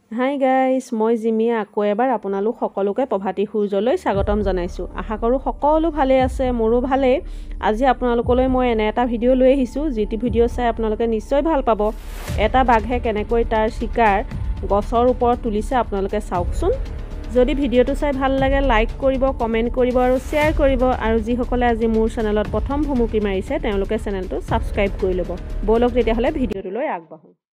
Hi guys, মই জিমিয়ে আকৌ এবাৰ আপোনালোক সকলোকে প্ৰভাতী সূৰ্যলৈ স্বাগতম জনাইছোঁ। আশা কৰোঁ সকলো ভালে আছে, মোৰো ভালেই। আজি আপোনালোকলৈ মই এনে এটা ভিডিঅ' লৈ আহিছোঁ, যিটো ভিডিঅ' চাই আপোনালোকে নিশ্চয় ভাল পাব। এটা বাঘে কেনেকৈ তাৰ চিকাৰ গছৰ ওপৰত তুলিছে আপোনালোকে চাওকচোন। যদি ভিডিঅ'টো চাই ভাল লাগে লাইক কৰিব, কমেণ্ট কৰিব আৰু শ্বেয়াৰ কৰিব। আৰু যিসকলে আজি মোৰ চেনেলত প্ৰথম ভুমুকি মাৰিছে তেওঁলোকে চেনেলটো ছাবস্ক্ৰাইব কৰি ল'ব। ব'লক তেতিয়াহ'লে ভিডিঅ'টোলৈ আগবাঢ়োঁ।